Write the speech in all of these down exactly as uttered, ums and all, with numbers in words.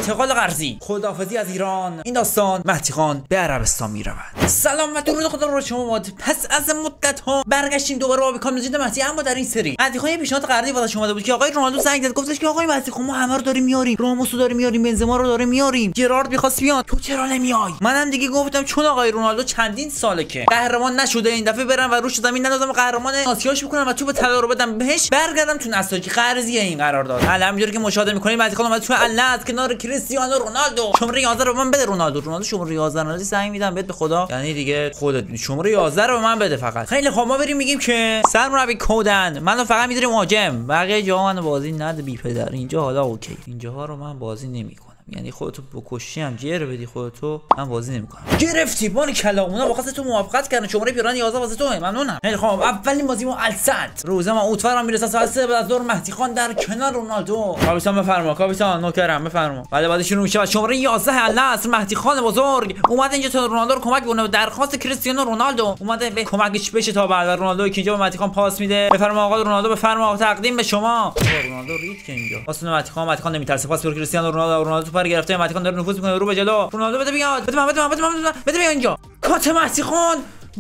انتقال قرضی، خداحافظی از ایران. این داستان مهدی خان به عربستان میرود. سلام و درود خدا رو شما. پس از مدت ها برگشتیم دوباره با کامل جدید مهدی، اما در این سری مهدی خان یه پیشنهاد قرضی واسه شما داده بود که آقای رونالدو زنگ زد گفتش که آقای مهدی خان ما همه رو داریم میاریم، راموس رو داریم میاریم، بنزما رو داریم میاریم، جرارد می‌خواست بیاد، تو چرا نمیای؟ منم دیگه گفتم چون آقای رونالدو چندین ساله که قهرمان نشده، این دفعه برم و روش زمین نندازم قهرمان آسیاش بکنم و توپ طلا رو بدم بهش، برگردم تو نساجی قرضی این قرارداد. الان همینجوری که مشاهده می‌کنید مهدی خان اومد تو النت کنار کریستیانو رونالدو. شماره یازده رو من بده رونالدو. رونالدو شماره یازده رو سعی میدم بهت به خدا، یعنی دیگه خودت شماره یازده رو به من بده فقط. خیلی خب ما بریم میگیم که سرمربی کودن منو فقط میذاریم مهاجم، بقیه جاها منو بازی نده بی پدر. اینجا حالا اوکی، اینجاها رو من بازی نمی‌کنم، یعنی خودتو بکشی هم جر بدی خودتو، من بازی نمی‌کنم. گرفتی بان کلا اونا با خاطر تو موافقت کردن. شماره پیران یازده واسه تو، ممنونم. خیلی خب اولین بازی ما الصد روزه ما اوتفرم میرسه ساعت سه بعد از ظهر مهدی خان در کنار رونالدو. کاپیتان بفرما، کاپیتان نوکرم بفرما. بعد بعد شروع میشه شماره یازده النصر مهدی خان بزرگ اومده اینجا تا رونالدو رو کمک بکنه. درخواست کریستیانو رونالدو اومده به کمکش بشه تا بعد رونالدو که اینجا به مهدی خان پاس میده. بفرما آقا رونالدو، بفرما تقدیم به شما. رونالدو رید که اینجا پاس مهدی خان، مهدی خان نمیترسه، پاس به کریستیانو رونالدو. رونالدو توپ گرفته، مهدی خان داره نفوذ میکنه رو به جلو. رونالدو بده بیاد، بده من بده من بده من بده بیا اینجا. کات مهدی خان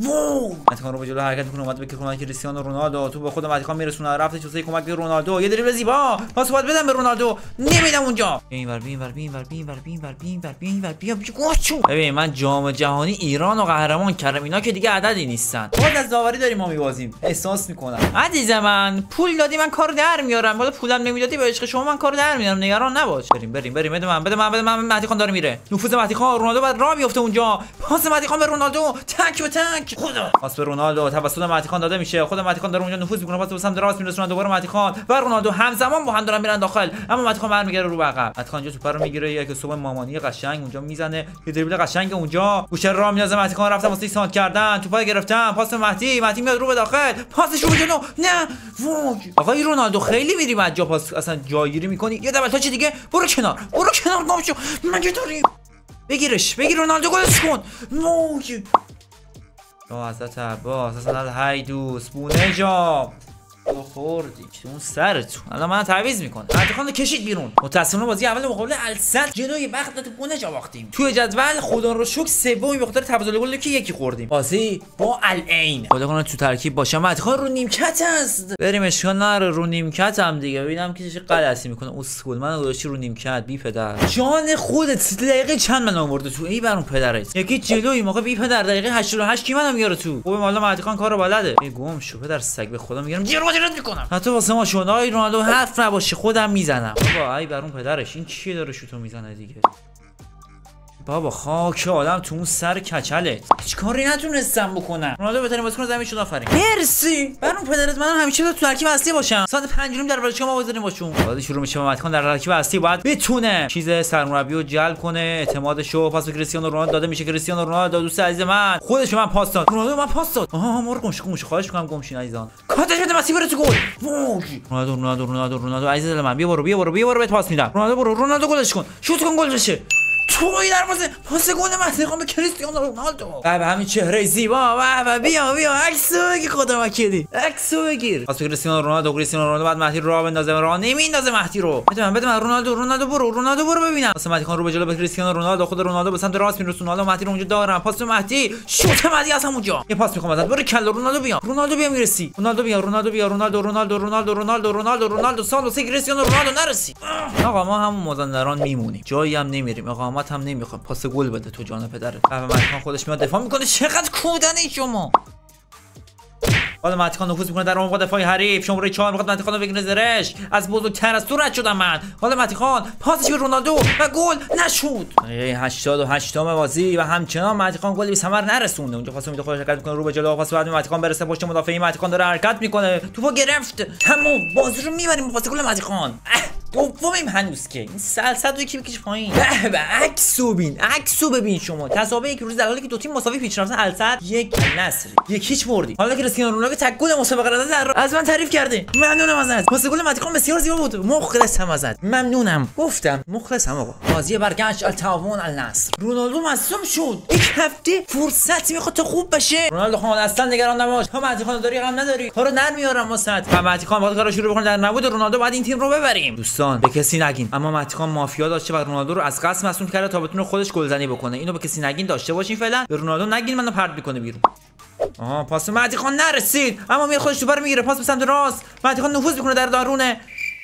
وو مهدی خان رو به جلو حرکت میکنه، اومد به کمک کریستیانو رونالدو. تو به خود مهدی خان میرسونه، رفته چوسه کمک به رونالدو. یه دریبل زیبا، پاس باید بدم به رونالدو، نمیدم اونجا. اینور اینور اینور اینور اینور اینور اینور بیا بیا. ببین من جام جهانی ایران رو قهرمان کردم، اینا که دیگه عددی نیستن. خود از داوری داریم ما میبازیم، احساس میکنم. عزیز من پول دادی من کار در میارم، ولی پولم نمیدادی به عشق شما من کار در میارم، نگران نباش. بریم بریم بریم بده من بده من بده من. مهدی خان داره میره، نفوذ مهدی خان، رونالدو بعد راه بیفته اونجا. پاس مهدی خان به رونالدو، تک به تک. خدا پاس به رونالدو توسط مهدی خان داده میشه. خود مهدی خان داره اونجا نفوذ میکنه، پاس به سمت راست میرسونه. دوباره مهدی خان و رونالدو همزمان با هم دارن میرن داخل، اما مهدی خان برمیگره رو عقب. مهدی خان اینجا توپ رو میگیره، یک صوب مامانی قشنگ اونجا میزنه، یه دریبل قشنگ اونجا گوشه راه میندازه. مهدی خان رفتن واسه سانت کردن، توپا گرفتن، پاس مهدی، مهدی میاد رو به داخل، پاسش رو به جلو. نه وای آقای رونالدو خیلی میری بعد جا پاس اصلا جایگیری میکنی. یه دبل تاچ دیگه، برو کنار برو کنار گم شو. مگه داری بگیرش بگیر رونالدو، گلش کن. وای تو حضرت عباس اصلا های دوست بونه جا تو خوردی که اون سرتون. الان من تعویض میکنم. مهدی خان کشید بیرون. متأسفانه بازی اول مقابل الصد جلوی وقت تو بونه جا باختیم. توی جدول خدا رو شکر سومی به خاطر تبادل گل که یکی خوردیم. بازی با العین خدا کنه تو ترکیب باشه. مهدی خان رو نیمکت است، بریم اشکال نداره رو نیمکت هم دیگه. ببینم که چه غلطی میکنه اسکول. من گذاشتی رو نیمکت بی پدر. جان خودت دقیقه چند من آورده تو ای برون پدرت. یکی جلوی موقع بی پدر دقیقه هشتاد و هشت کی منو میاره تو. خوبه مالا مهدی خان کارو بلده. ای گم شو پدر سگ، به خدا میگم جیرو رد میکنم. حتی واسه ما شون آقای رونالدو حرف نباشه خودم میزنم. بابا ای برون پدرش این چیه داره شوتو میزنه دیگه. بابا خاک آدم تو اون سر کچلت، هیچ کاری نتونستم بکنم. رونالدو بهترین بازیکن زمین شد، آفرین. مرسی برون پدرت. منم همیشه تو ترکیب اصلی باشم. ساعت پنج و نیم در ورزشگاه ما بازی باشون. بازی شروع میشه. مهدی خان در ترکیب اصلی باید بتونه چیز سرمربی رو جلب کنه، اعتمادشو. پاس به کریستیانو رونالدو داده میشه. کریستیانو رونالدو دوست عزیز من خودش من پاس داد. رونالدو من پاس داد. آها ما رو گمش گمش خواهش میکنم گمشین عزیزان. کاتش بده مسیب بره تو گل. رونالدو رونالدو رونالدو رونالدو عزیز دل من بیا برو بیا برو بیا برو بهت پاس میدم. رونالدو برو رونالدو گلش کن، شوت کن گل بشه. توی دروازه پاس گل مهدی خان به کریستیانو رونالدو. به همین چهره زیبا و بیا بیا عکسو بگیر خدا وکیلی، عکسو بگیر. پاس به کریستیانو رونالدو. کریستیانو رونالدو بعد مهدی رو بندازه، راه نمیندازه مهدی رو. بده من بده من رونالدو رونالدو برو رونالدو برو ببینم. پاس مهدی خان رو به جلو به کریستیانو رونالدو. خود رونالدو به سمت راست میرسونه. رونالدو مهدی رو اونجا دارم. پاس به مهدی، شوت مهدی از همونجا. یه پاس میخوام ازت، برو کلا رونالدو بیا رونالدو بیا میرسی. رونالدو بیا رونالدو بیا رونالدو رونالدو رونالدو رونالدو رونالدو رونالدو سالو سه کریستیانو رونالدو نرسی. آقا ما هم مازندران میمونیم، جایی هم نمیریم، اقامت هم نمیخوام. پاس گل بده تو جان پدرت. بعد مهدی خان خودش میاد دفاع میکنه. چقدر کودنی شما. حالا مهدی خان نفوذ میکنه در عمق دفاعی حریف. شماره چهار میخواد مهدی خان رو بگیره زرش. از بزرگتر از تو رد شدم من. حالا مهدی خان پاسش به رونالدو و گل نشد. هشتاد و هشتم بازی و همچنان مهدی خان گلی به ثمر نرسونده. اونجا پاس میده خودش حرکت میکنه رو به جلو. پاس بعد مهدی خان برسه پشت مدافعی. مهدی خان داره حرکت میکنه، توپو گرفت. تمام بازی رو میبریم با پاس گل مهدی خان. دومیم هنوز که این سلسله رو یکی بکش پایین. به به عکسو ببین، عکسو ببین شما. تسابقه که روز در حالی که دو تیم مساوی پیش رفتن الصد یک نصر یک هیچ بردیم. حالا که کریستیانو رونالدو تک گل مسابقه را در از من تعریف کرده. ممنونم ازت. پاس گل مهدی خان بسیار زیبا بود. مخلصم ازت. ممنونم. گفتم مخلصم آقا. بازی برگشت التعاون النصر. رونالدو مصدوم شد. یک هفته فرصت میخواد تا خوب بشه. رونالدو خان اصلا نگران نباش. تو مهدی خان داری غم نداری. کارو در میارم واسط. مهدی خان باید کارو شروع بکنه. در نبود رونالدو بعد این تیم رو ببریم. دوست دوستان به کسی نگین، اما مهدی خان مافیا داشته و رونالدو رو از قصد مصدوم کرده تا بتونه خودش گلزنی بکنه. اینو به کسی نگین، داشته باشین. فعلا به رونالدو نگین منو پرت میکنه بیرون. آها پاس مهدی خان نرسید، اما میاد خودش توپ رو میگیره، پاس به سمت راست. مهدی خان نفوذ میکنه در دارونه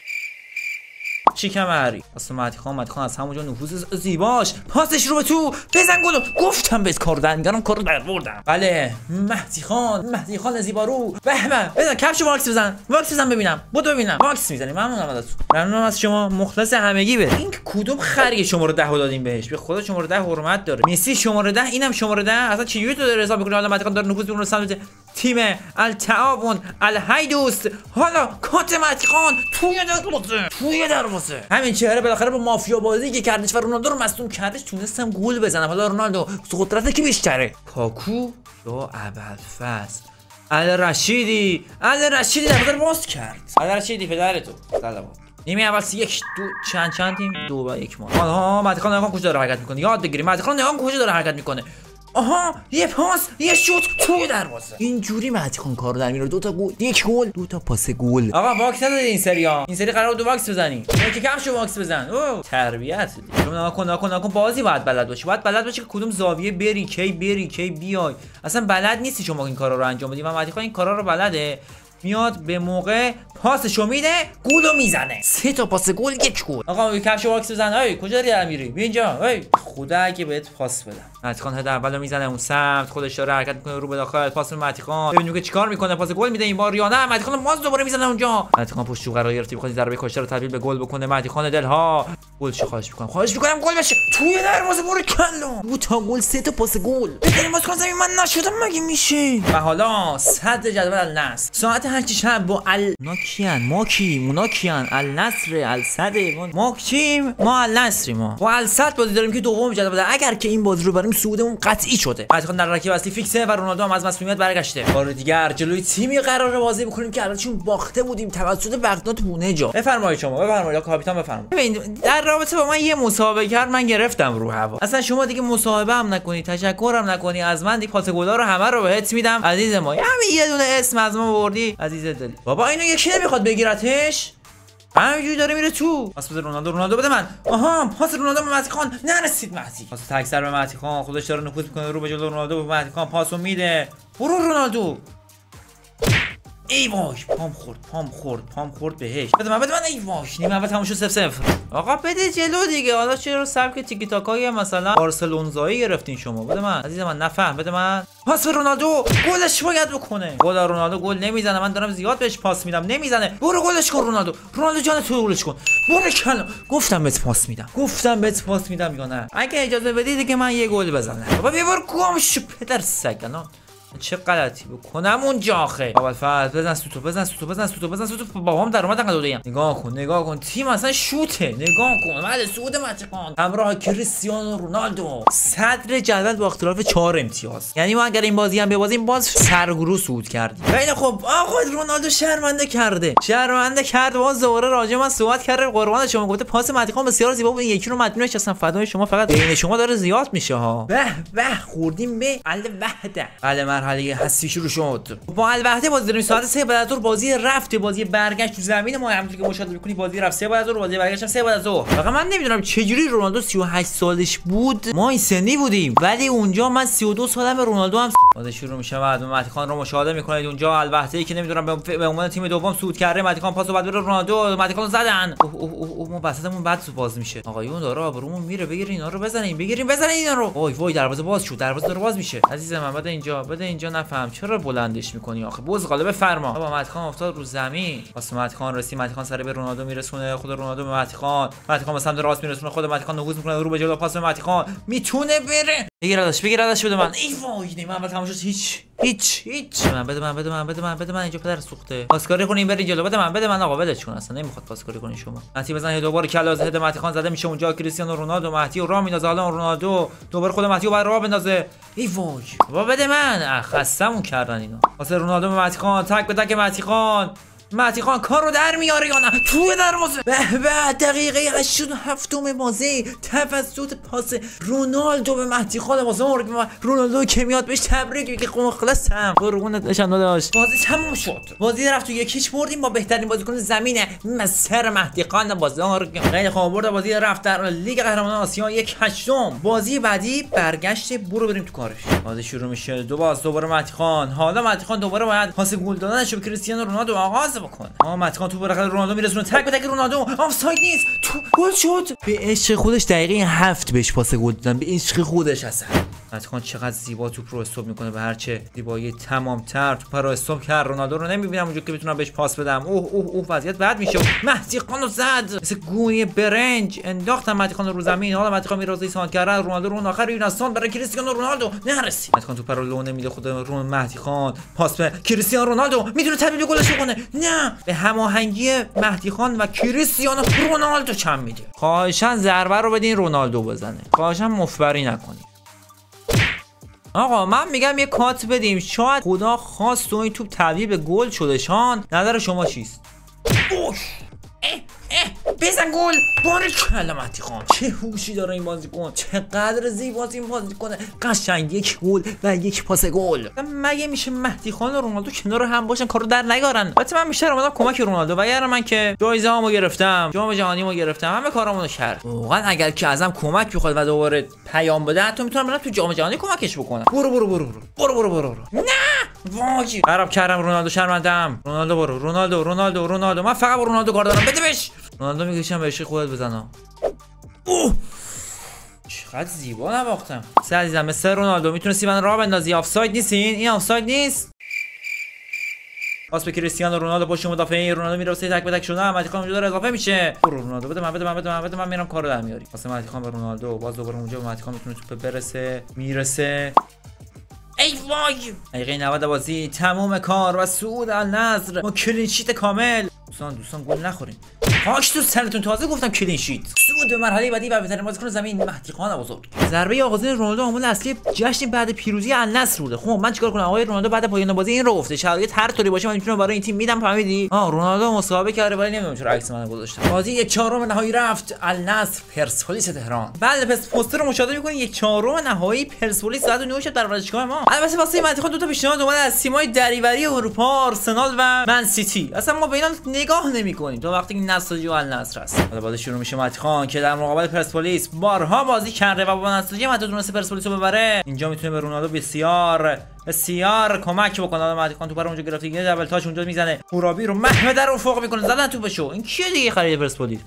چیکم هری. پاس مهدی خان، مهدی خان از همونجا نفوذ زیباش، پاسش رو به تو، بزن گلو. گفتم بهت کارو دنگرم کارو بردم. بله مهدی خان، مهدی خان زیبارو. به به بزن کفشو واکس بزن، واکس بزن ببینم، بدو ببینم واکس میزنی. ممنونم ازتون، ممنونم از شما، مخلص همگی. به این کدوم خری شماره ده رو دادیم بهش؟ به خدا شماره ده حرمت داره. مسی شماره ده، اینم شماره ده. اصلا چجوری تو داری حساب می‌کنی؟ حالا مهدی خان داره نفوذ می‌کنه سمت تیم التعاون الهیدوس. حالا کات مهدی خان توی دروازه، توی دروازه. همین چهره بالاخره با مافیا بازی که کردش و رونالدو رو مصدوم کردش تونستم گل بزنم. حالا رونالدو قدرت کی بیشتره؟ کاکو یا ابوالفضل؟ الرشیدی، الرشیدی دروازه رو باز کرد. الرشیدی پدرتو سلام. نیمه اول یک دو چند چند تیم دو با یک ما. آها مهدی خان نگاه کجا داره حرکت میکنه، یاد بگیری. مهدی خان نگاه کجا داره حرکت میکنه. آها یه پاس، یه شوت توی دروازه. اینجوری مهدی خان کارو در میاره. دو تا گل، یک گل، دو تا پاس گل. آقا واکس ندادی این سری ها. این سری قرار بود واکس بزنی. یکی کفشو واکس بزن. اوه تربیت. شما نکن نکن نکن بازی باید بلد باشی. باید بلد باشی که کدوم زاویه بری، کی بری، کی بیای. اصلا بلد نیستی شما این کارا رو انجام بدی. و مهدی خان این کارا رو بلده. میاد به موقع پاسشو میده، گولو میزنه. سه تا پاس گل، یک گل. آقا کفش واکس بزن. ای کجا داری میری؟ بیا اینجا. ای خدا اگه بهت پاس بدم. مهدی خان هد اولو میزنه اون سمت، خودش داره حرکت میکنه رو به داخل. پاس به مهدی خان، ببینیم که چیکار میکنه. پاس گل میده این بار یا نه؟ مهدی خان باز دوباره میزنه اونجا. مهدی خان پشت قرار گرفته، میخواد ضربه کاشته رو تبدیل به گل بکنه. مهدی خان دلها گل چه خواهش میکنم، خواهش میکنم گل بشه توی دروازه. برو کلا دو تا گل، سه تا پاس گل. ببینیم باز کنم من نشدم مگه میشه. و حالا صدر جدول النصر ساعت هشت شب با ال ناکیان ما کی مونا کیان النصر الصد ما کیم ما النصری ما با الصد بازی داریم که دوم جدول. اگر که این بازی رو بریم سودمون قطعی شده. مهدی خان در رکیب اصلی فیکسه و رونالدو هم از مسئولیت برگشته. بار دیگر جلوی تیمی قراره بازی بکنیم که الانشون باخته بودیم توسط بغداد پونجا. بفرمایید شما، بفرمایید کاپیتان بفرمایید. ببین در رابطه با من یه مصاحبه کرد، من گرفتم رو هوا. اصلا شما دیگه مصاحبه هم نکنی، تشکرم نکنی از من. دی پاس گلا رو همه رو بهت میدم عزیز ما. همین یه دونه اسم از ما بردی عزیز دل. بابا اینو یکی نمیخواد بگیرتش، همینجوری داره میره تو. پاس بده رونالدو، رونالدو بده من. آها پاس رونالدو به مهدی خان نرسید. مهدی پاس تکسر به مهدی خان، خودش داره نفوذ میکنه رو به جلو. رونالدو به مهدی خان پاسو میده. برو رونالدو. ای وای پام خورد، پام خورد، پام خورد بهش. بده من، بده من. ای وای نیمه اول تموم شد صفر صفر. آقا بده جلو دیگه. حالا چرا سبک تیکی تاکای مثلا بارسلونزایی گرفتین شما؟ بده من عزیز من، نفهم. بده من. پاس به رونالدو، گلش باید بکنه. خدا رونالدو گل نمیزنه، من دارم زیاد بهش پاس میدم نمیزنه. برو گلش کن رونالدو، رونالدو جان تو گلش کن. برو کلا گفتم بهت پاس میدم، گفتم بهت پاس میدم یا نه؟ اگه اجازه بدید که من یه گل بزنم. بابا بیا برو گم شو پدر سگ. الان چه غلطی بکنم اونجا آخه؟ ابوالفضل بزن سوتو، بزن سوتو، بزن سوتو، بزن سوتو. بابام در اومد انقدر دودیم. نگاه کن، نگاه کن، تیم اصلا شوته. نگاه کن بعد سعود مهدی همراه کریستیانو رونالدو صدر جدول با اختلاف چهار امتیاز. یعنی ما اگر این بازی هم ببازیم باز سرگرو صعود کردیم. خیلی خب آقا رونالدو شرمنده کرده، شرمنده کرد. باز دوباره راجع من صحبت کرده. قربان شما گفته پاس مهدی خان بسیار زیبا بود. یکی رو مدیونش اصلا فدای شما، فقط بین شما داره زیاد میشه ها. به به خوردیم به الوحده. بله مرحله حسی شروع شد. با الوحده بازی داریم ساعت سه بعد از ظهر. بازی رفت، بازی برگشت تو زمین ما همونطور که مشاهده می‌کنید. بازی رفت سه بعد از ظهر، بازی برگشت سه بعد از ظهر. فقط من نمیدونم چجوری رونالدو سی و هشت سالش بود ما این سنی بودیم، ولی اونجا من سی و دو سالمه. رونالدو هم بازی شروع میشه. بعد مهدی خان رو مشاهده می‌کنید اونجا. الوحده ای که نمیدونم به عنوان تیم دوم صعود کرده. مهدی خان پاسو بعد بره رونالدو، مهدی خان زدن. اوه اوه اوه ما وسطمون بعد باز میشه. آقایون داره آبرومون میره. بگیرین اینا رو بزنین، بگیرین بزنین اینا رو. وای وای دروازه باز شد، دروازه داره باز میشه. عزیز من بده اینجا، بده اینجا. نفهم چرا بلندش میکنی آخه؟ بزغاله بفرما. بابا مهدی خان افتاد رو زمین. واسه مهدی خان رسید. مهدی خان سر به رونالدو میرسونه. خود رونالدو به مهدی خان، مهدی خان به سمت راست میرسونه. خود مهدی خان نفوذ میکنه رو به جلو. پاس به مهدی خان میتونه بره. بگیر ازش، بگیر ازش. بده من. ای وای نه من تمام شد. هیچ هیچ هیچ. من بده من بده من بده من بده من اینجا پدر سوخته. پاسکاری کنین برین جلو. بده من بده من آقا ولش کن، اصلا نمیخواد پاسکاری کنین شما. مهدی بزنه دوباره کلا از هد مهدی خان زده میشه اونجا. کریستیانو رونالدو مهدی رو راه میندازه. حالا رونالدو دوباره خود مهدی رو بر راه بندازه. ای وای بابا بده من. خستمون کردن اینا. واسه رونالدو مهدی خان تک به تک مهدی خان. مهدی خان کار رو در میاره یا نه؟ توی دروازه. به به دقیقه هشتاد و هفتم بازی توسط پاس رونالدو به مهدی خان بازار. رونالدو که میاد بهش تبریک میگه مخلصم قربونت بشم داداش. بازی تموم شد. بازی رفت تو یکیش بردیم با بهترین بازیکن زمین مصر مهدی خان بازار. خیلی خوب برد بازی رفت در لیگ قهرمانان آسیا یک هشتم. بازی بعدی برگشت برو بریم تو کارش. بازی شروع میشه دو باز دوباره مهدی خان. حالا مهدی خان دوباره باید پاس گل دادنش به کریستیانو رونالدو آغاز بکنه. آ مهدی خان تو برخلاف رونالدو میرسونه تک به تک رونالدو آفساید نیست. تو گل شد. به عشق خودش دقیقه هفت بهش پاس گل دادن. به عشق خودش اصلا. مهدی خان چقدر زیبا توپ رو استوب میکنه به هر چه زیبایی تمام تر توپ رو استوب کرد. رونالدو رو نمیبینم اونجا که بتونم بهش پاس بدم. اوه اوه اوه وضعیت بد میشه. مهدی خان رو زد مثل گونی برنج انداختم مهدی خان رو زمین. حالا مهدی خان میرازی سان کرد. رونالدو رو آخر یونستان برای کریستیانو رونالدو نرسید. مهدی خان توپ رو لو نمیده خود رون مهدی خان پاس به کریستیانو رونالدو میتونه تبدیل گلش کنه. نه به هماهنگی مهدی خان و کریستیانو رونالدو چم میده. خواهشاً ضربه رو بدین رونالدو بزنه. خواهشاً مفبری نکنید. آقا من میگم یه کات بدیم شاید خدا خواست و این توپ تبدیل به گل شده. شان نظر شما چیست؟ اوش اه اه بزن گل. باریکلا مهدی خان چه هوشی داره این بازیکن. چقدر زیباست این بازیکن. قشنگ یک گل و یک پاس گل. مگه میشه مهدی خان و رونالدو کنار هم باشن کارو در نیارن؟ البته من بیشتر اومدم کمک رونالدو و اگر من که جایزه هامو گرفتم جام جهانیمو گرفتم همه کارامونو کرد. واقعا اگر که ازم کمک بخواد و دوباره پیام بده حتی میتونم برم تو جام جهانی کمکش بکنم. برو برو برو برو برو برو برو نه واجی خراب کردم رونالدو شرمندم. رونالدو برو رونالدو رونالدو رونالدو من فقط با رونالدو کار دارم. بده بهش. رونالدو میگه بهش خودت بزنه. اوه چقدر زیبا نواختم. سه عزیزم مثل رونالدو میتونستی من راه بندازی. آفساید نیستین؟ این آفساید نیست. پاس به کریستیانو رونالدو پشت مدافعین. رونالدو میره واسه تک به تک شدن. مهدی خان اونجا داره اضافه میشه. برو رونالدو بده من بده من بده من بده من میرم کارو در میاری. پاس مهدی خان به رونالدو باز دوباره اونجا مهدی خان میتونه توپ برسه میرسه. ای وای دقیقه نود بازی تموم کار و صعود النصر با کلین شیت کامل. دوستان دوستان گل نخورین. خاک تو سرتون تازه گفتم کلین شیت. صعود به مرحله بعدی و بهترین بازیکن زمین مهدی خان بزرگ. ضربه آغازین رونالدو عامل اصلی جشن بعد پیروزی النصر بوده. خب من چیکار کنم آقای رونالدو بعد پایان بازی این رو گفته شرایط هر طوری باشه من میتونم برای این تیم میدم فهمیدی؟ آ رونالدو مسابقه کرده ولی نمیدونم چرا عکس منو گذاشتم. بازی یک چهارم نهایی رفت النصر پرسپولیس تهران. بعد پس پوستر رو مشاهده میکنید یک چهارم نهایی پرسپولیس ساعت نه شب در ورزشگاه ما. البته واسه مهدی خان دو تا پیشنهاد اومده از تیم‌های دریوری اروپا آرسنال و من سیتی. اصلا ما به اینا نگاه نمی‌کنیم تا وقتی که نساجی و النصر است. حالا بازی شروع میشه. مهدی خان که در مقابل پرسپولیس بارها بازی کرده و با نساجی هم حتی تونسته پرسپولیس رو ببره اینجا میتونه به رونالدو بسیار بسیار کمک بکنه. مهدی خان توپ رو اونجا گرفت دیگه دبل تاچ اونجا میزنه. هورابی رو محمد در افق میکنه زدن توپشو. این کیه دیگه خرید پرسپولیس؟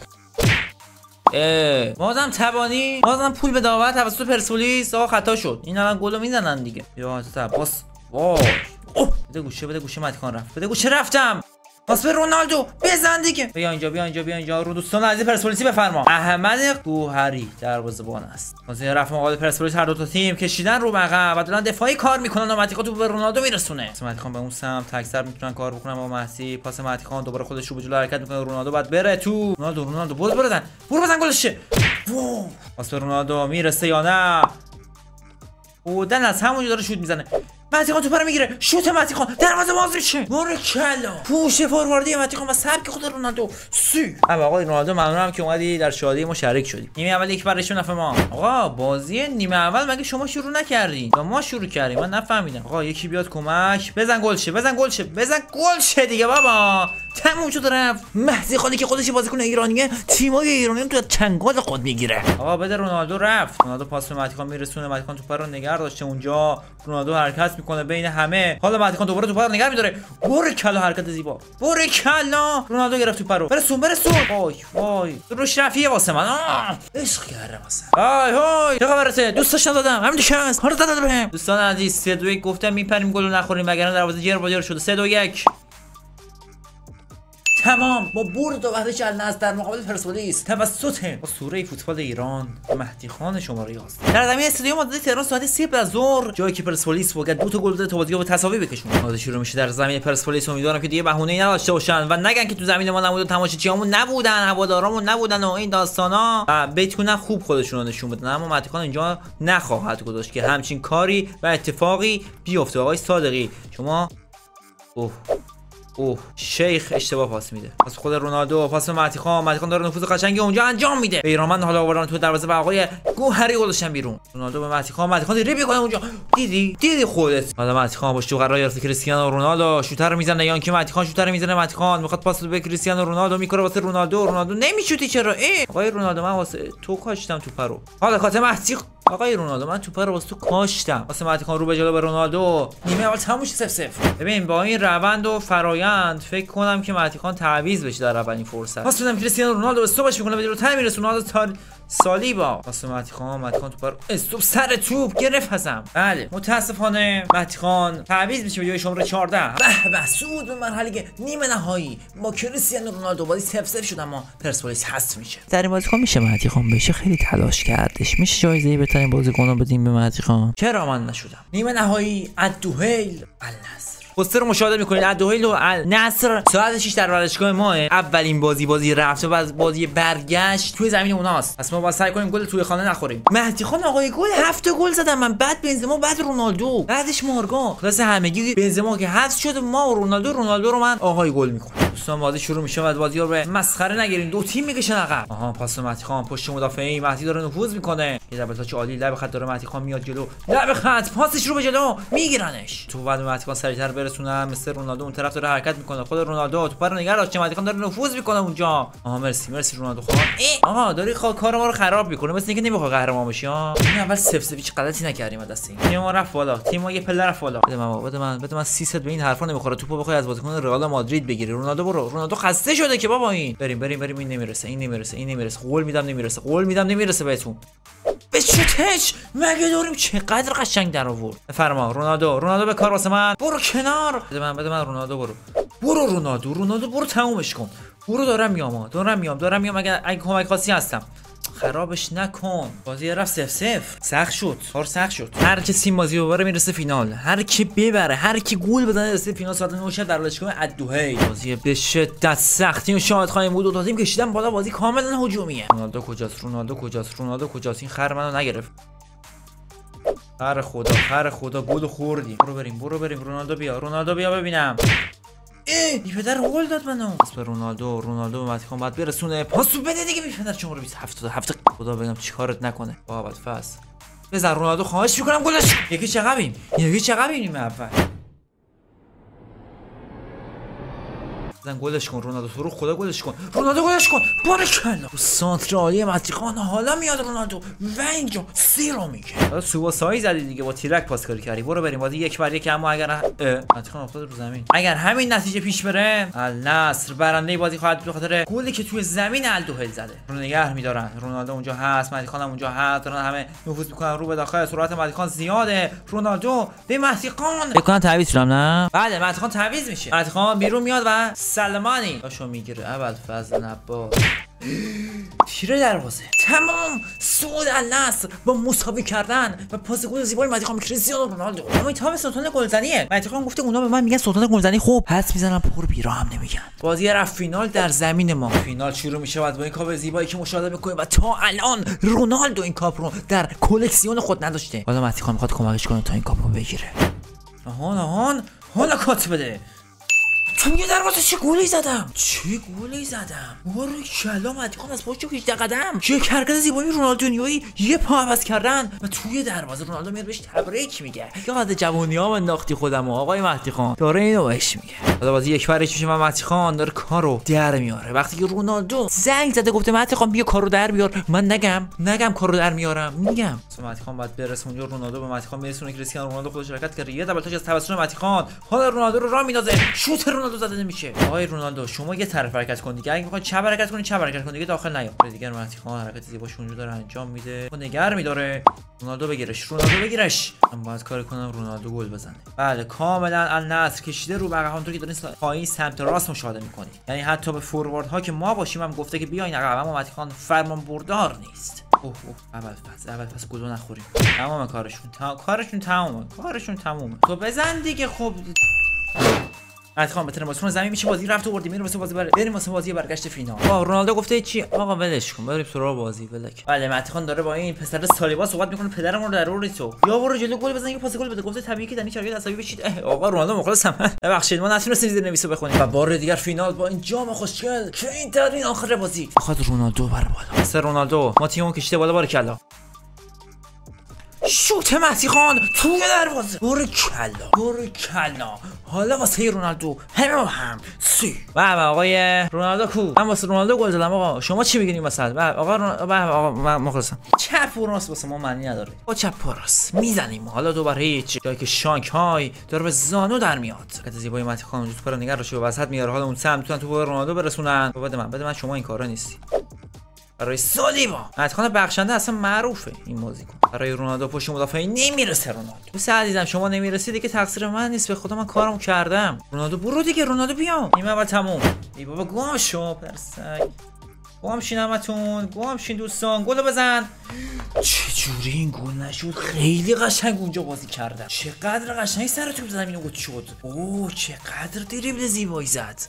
اه بازم تبانی بازم پول به داور توسط پرسپولیس. آقا خطا شد. این الان گلو میزنن دیگه. یا تا باس وای اوه بده گوشه بده گوشه مهدی خان رفت. بده گوشه رفتم. پاس به رونالدو بزن دیگه. بیا اینجا بیا اینجا بیا اینجا رو دوستان عزیز پرسپولیسی بفرما. احمد گوهری دروازه‌بان است. بازی رفت مقابل پرسپولیس هر دو تا تیم کشیدن رو عقب و دارن دفاعی کار میکنن و مهدی خان تو به رونالدو میرسونه. مهدی خان به اون سمت تکسر میتونن کار بکنن با مهدی. پاس مهدی خان دوباره خودش رو به جلو حرکت میکنه. رونالدو بعد بره تو. رونالدو رونالدو برو برو بزن. برو بزن گلش. واه پاس به رونالدو میرسه یا نه؟ بودن از همونجا داره شوت میزنه. مهدی خان توپ رو میگیره. شوت مهدی خان دروازه باز میشه. باریکلا پوش فورواردی مهدی خان و سبک خود رونالدو. سی آقا آقای رونالدو ممنونم که اومدی در شادی ما شریک شدی. نیمه اول یک برشون نفع ما. آقا بازی نیمه اول مگه شما شروع نکردین؟ ما شروع کردیم. من نفهمیدم. آقا یکی بیاد کمک. بزن گل شه. بزن گل شه. بزن گل شه دیگه بابا. تموم شد رفت. مهدی خانی که خودش بازیکن ایرانیه تیمای ایرانی تو چنگال خود میگیره. آقا بده رونالدو رفت. رونالدو پاس به مهدی خان میرسونه. مهدی خان توپ رو نگار داشته اونجا. رونالدو حرکت میکنه بین همه. حالا مهدی خان دوباره توپ رو نگار میداره. باریکلا حرکت زیبا. باریکلا رونالدو گرفت توپ رو. برسون برسون. وای وای روش رفیه واسه من. عشق کرده واسه. وای وای چه خبرته؟ دوستش ندادم. همین دیگه است. حالا داد بهم. دوستان عزیز سه دو یک گفتم میپریم گل نخوریم وگرنه دروازه جر با جر شده. سه دو یک تمام با برد و وحدت النصر در مقابل پرسپولیس توسط اسطوره فوتبال ایران مهدی خان شماره یازده در زمین استادیوم آزادی تهران ساعت سه بعد از ظهر جایی که پرسپولیس باید دو تا گل بده تا بازی رو به تساوی بکشونه. بازی شروع میشه در زمین پرسپولیس. امیدوارم که دیگه بهونه‌ای نداشته باشن و نگن که تو زمین ما نبود و تماشاچیامون نبودن هوادارامون نبودن و این داستانا بتونن خوب خودشون رو نشون بدن. اما مهدی خان اینجا نخواهد گذاشت که همچین کاری و اتفاقی بیفته. آقای صادقی شما اوه اوه شیخ اشتباه پاس میده. پاس خود رونالدو، پاس مهدی خان. مهدی خان داره نفوذ قشنگی اونجا انجام میده. بیرانوند حالا آوردن تو دروازه و آقای گوهری گذاشتن بیرون. رونالدو به مهدی خان، مهدی خان ریب میکنه اونجا. دیدی دیدی خودت. حالا مهدی خان با شوت قرار گرفته کریستیانو رونالدو شوتر میزنه یا اینکه مهدی خان شوتر میزنه. مهدی خان میخواد پاس به کریستیانو رونالدو میکنه واسه رونالدو. رونالدو نمیشوتی چرا؟ ای آقای رونالدو من واسه تو کاشتم توپ رو. حالا کات مهدی آقای رونالدو من توپ رو واسه تو کاشتم. واسه مهدی خان رو به جلو به رونالدو. نیمه اول تموم شد صفر صفر. ببین با این روند و فرایند فکر کنم که مهدی خان تعویض بشه در اولین فرصت. پاس میدم کریستیانو رونالدو استوپش میکنه به جلوتر میرسه. رونالدو تال سالیبا پاس مهدی خان. مهدی خان توپ رو استوپ سر توپ گرفت ازم. بله متاسفانه مهدی خان تعویض میشه به جای شماره چهارده. به به صعود به مرحله نیمه نهایی با کریستیانو رونالدو. بازی صفر صفر شد اما پرسپولیس حذف میشه. در این بازی خان میشه مهدی خان بشه خیلی تلاش کردش. میشه جایزه بهترین بازیکن بدیم به مهدی خان. چرا من نشدم؟ نیمه نهایی الدوهیل النصر. پوستر رو مشاهده میکنید. الدوهیل و النصر ساعت شش در ورزشگاه ماه. اولین بازی بازی رفت و بعد بازی برگشت توی زمین اوناست. پس ما باید سعی کنیم گل توی خانه نخوریم. مهدی خان آقای گل هفت گل زدم من. بعد بنزما، بعد رونالدو، بعدش مورگان. خلاص همگی بنزما که حذف شد ما و رونالدو. رونالدو رو من آقای گل میکنم. دوستان بازی شروع میشه و بازی رو به مسخره نگیرین. دو تیم میکشن عقب. آها پاس مهدی خان پشت مدافعی. مهدی داره نفوذ میکنه. یه دبل تاچ عالی لب خط داره. مهدی خان میاد جلو. لب خط پاسش رو به جلو میگیرنش. تو بعد مهدی خان سریعتر برسونن. مثل رونالدو اون طرف داره حرکت میکنه. خود رونالدو توپ رو نگار داشته. مهدی خان داره نفوذ میکنه اونجا. آها مرسی مرسی رونالدو خان. آها داری کار ما رو خراب میکنه. مثل اینکه نمیخواد قهرمان بشی ها. این اول صفر صفر هیچ غلطی نکردیم دست این. تیم ما رفت بالا. تیم ما یه پله رفت بالا. بده من بده من بده من سیصد به این حرفا نمیخوره. توپو بخوای از بازیکن رئال مادرید بگیری. رونالدو برو. رونالدو خسته شده که بابا این. بریم بریم بریم این نمیرسه. این نمیرسه. این نمیرسه. قول میدم نمیرسه. قول میدم نمیرسه بهتون. به شوتش مگه داریم چقدر قشنگ در آورد. بفرما رونالدو. رونالدو به کار واسه من. برو کنار. بده من بده من رونالدو برو. برو رونالدو. رونالدو برو تمومش کن. برو دارم میام. دارم میام. دارم میام اگه اگه کمک خاصی هستم. خرابش نکن. بازی رفت صفر صفر. سخت شد. کار سخت شد. هر کی سیم بازی ببره میرسه فینال. هر کی ببره، هر کی گل بزنه میرسه فینال. ساعت نه شب در ورزشگاه الدوهیل. بازی به شدت سختی و شاهد خواهیم بود. دو تا تیم کشیدن بالا. بازی کاملا هجومیه. رونالدو کجاست؟ رونالدو کجاست؟ رونالدو کجاست؟ این خر منو نگرفت. خر خدا، خر خدا گل خوردیم. برو بریم، برو بریم. رونالدو بیا. رونالدو بیا ببینم. ای بی پدر گل داد منو. پاس به رونالدو. رونالدو به مهدی خان بعد برسونه. پاسو بده دیگه بی پدر. شماره بیست و هفت هفت خدا بگم چیکارت نکنه. بابت فاس بزن رونالدو. خواهش میکنم گلش. یکی چقبیم. یکی چقبیم نیمه اول. زن گلش کن رونالدو. تو رو خدا گلش کن. رونالدو گلش کن. بارکالله. سانتر عالی مهدی خان. حالا میاد رونالدو و اینجا سی رو میگه. سوباسایی زدی دیگه با تیرک پاس کاری کردی. برو بریم بازی یک بر یک. اما اگر مهدی خان افتاد رو زمین، اگر همین نتیجه پیش بره النصر برنده بازی خواهد بود به خاطر گلی که توی زمین الدوهیل زده. رو نگه میدارن. رونالدو اونجا هست. مهدی خان هم اونجا هست. دارن همه نفوذ میکنن رو به داخل. سرعت مهدی خان زیاده. رونالدو به مهدی خان. فکر کنم تعویض شدم نه؟ بله مهدی خان تعویض میشه. مهدی خان بیرون میاد و سلمانی باشو میگیره. اول فضل نباش تیر دروازه. تمام. صعود النصر با مساوی کردن و پاس گل زیبای مهدی خان کریستیانو رونالدو. اما این تام سلطان گلزنیه. مهدی خان گفته اونا به من میگن سلطان گلزنی. خوب حدس میزنم پر بیرا هم نمیگن. بازی رفت فینال در زمین ما. فینال شروع میشه بعد با این کاپ زیبایی که مشاهده میکنیم و تا الان رونالدو این کاپ رو در کلکسیون خود نداشته. حالا مهدی خان میخواد کمکش کنه تا این کاپ رو بگیره. آهان آهان حالا کات بده. تو میگه دروازه چه گلی زدم. چه گلی زدم. باره کلا مهدی خان از پشت هجده قدم. چه حرکت زیبایی رونالدینیویی. یه پا عوض کردن و توی دروازه. رونالدو میاد بهش تبریک میگه. یاد جوونیام انداختی خودمو آقای مهدی خان. داره اینو بهش میگه. حالا بازی یک بر یک میشه و مهدی خان داره کارو در میاره. وقتی که رونالدو زنگ زده گفته مهدی خان بیا کارو در بیار، من نگم نگم کارو در میارم میگم. مهدی خان بعد برسه اونجا. رونالدو به مهدی خان میرسونه. کریستیانو رونالدو خودش حرکت کرده. یه دبل تاچ از توسط مهدی خان. حالا رونالدو رو راه میندازه. شوت رونالدو زده نمیشه. آقای رونالدو شما یه طرف حرکت کن دیگه. اگه میخوای چپ حرکت کنی چپ حرکت کن دیگه. داخل نیا. دیگه مهدی خان حرکت زیباش اونجا داره انجام میده و نگر میداره. رونالدو بگیرش. رونالدو بگیرش. من باید کار کنم رونالدو گل بزنه. بله کاملا النصر کشیده رو بقیه. همونطور که دارین پایین سمت راست مشاهده میکنید. یعنی حتی به فوروارد ها که ما باشیم هم گفته که بیاین عقب. اما مهدی خان فرمان بردار نیست. اوه اوه اول پس اول پس گل نخوریم. تمام کارشون تا... کارشون تمومه. کارشون تمومه. تو بزن دیگه. خب مهدی خان به ترماسون زمین میشه بازی رفت و بردیم میریم واسه بازی بر بریم واسه بازی برگشت فینال. آقا رونالدو گفته چی؟ آقا ولش کن بریم سراغ بازی ولک. بله مهدی خان داره با این پسر سالیبا صحبت میکنه پدرمون رو ضروری تو یا برو جلو گل بزن یه پاس گل بده. گفته طبیعیه که دنی شاگرد عصبی بشید. آقا رونالدو مخلصم. ببخشید ما نتونستیم زیر نویسو بخونیم و بار دیگر فینال با این جام خوشگل که این ترین آخر بازی بخواد رونالدو بره بالا. مثل رونالدو ما تیمو کشیده بالا بارکلا. شوت مهدی خان توی دروازه. بارکلا بارکلا. حالا واسه رونالدو همه با هم سی. بابا آقای رونالدو کو؟ من واسه رونالدو گل زدم آقا. شما چی میگین مثلا؟ بابا آقا بابا آقا من مخلصم. چپ و راست واسه ما معنی نداره. با چپ و راست میزنیم. حالا دوباره هیچ جایی که شانک های داره به زانو در میاد. حرکت زیبای مهدی خان اونجوری پر نگار رو به وسط میاره. حالا اون سمت میتونن تو به رونالدو برسونن. بده من بده من شما این کارا نیستی. برای سالیبا مهدی خان بخشنده اصلا معروفه این بازیکن. برای رونالدو پشت مدافعی نمیرسه. رونالدو دوست عزیزم شما نمیرسید دیگه تقصیر من نیست. به خدا من کارمو کردم. رونالدو برو دیگه. رونالدو بیا. نیمه اول تموم. ای بابا گم شو پرسک. گم شین همتون. گم شین دوستان. گلو بزن. چه جوری این گل نشد؟ خیلی قشنگ اونجا بازی کردم. چقدر قشنگ سر توپ زمین گل شد. اوه چقدر دریبل زیبایی زد.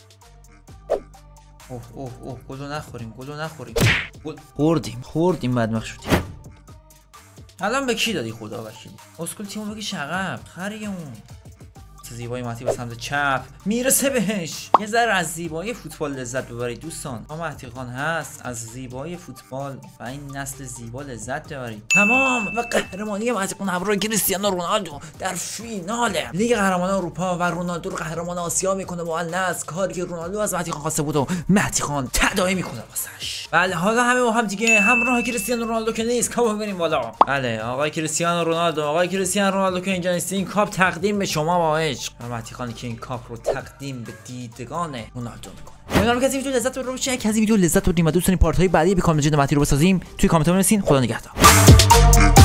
اوه اوه اوه گلو نخوریم گلو نخوریم. گل خوردیم خوردیم بدبخت شدیم. الان به کی دادی خدا وکیلی؟ اسکول تیمو بگی عقب. خری اون زیبایی مهدی به سمت چپ میرسه بهش. یه ذره از زیبایی فوتبال لذت ببرید دوستان. ما مهدی خان هست از زیبایی فوتبال و این نسل زیبا لذت ببرید. تمام. و قهرمانی مهدی خان همراه کریستیانو رونالدو در فینال لیگ قهرمانان اروپا و رونالدو رو قهرمان آسیا میکنه با النصر. کاری که رونالدو از مهدی خان خواسته بود و مهدی خان تداعی میکنه واسش. بله حالا همه با هم دیگه همراه کریستیانو رونالدو که نیست کاپو بریم بالا. بله آقای کریستیانو رونالدو آقای کریستیانو رونالدو که اینجا نیستین کاپ تقدیم به شما با عشق. مهدی خانی که این کاپ رو تقدیم به دیدگان رونالدو میکنه. امیدوارم که از این ویدیو لذت ببرید. باشه که از این ویدیو لذت بردین و دوست دارین پارت های بعدی به کامل جد مهدی رو بسازیم توی کامنت ها بنویسین. خدا نگهدار.